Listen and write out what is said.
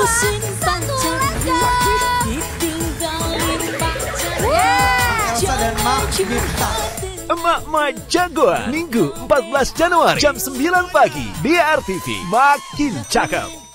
Elsa dan Emak Minta. Emak Jagoan, Minggu 14 Januari jam 9 pagi di RTV. Makin cakep.